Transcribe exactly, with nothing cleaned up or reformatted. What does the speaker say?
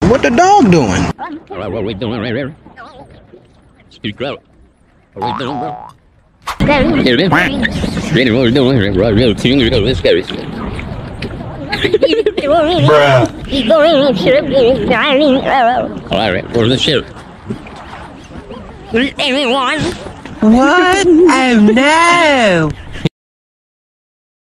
What the dog doing? All right, what are we doing right here? Speak out. What are we doing, bro? Here it is. Really, what are we doing here? Right, real team. We're going to scary. Bruh. All right, where's the ship? What? Oh no!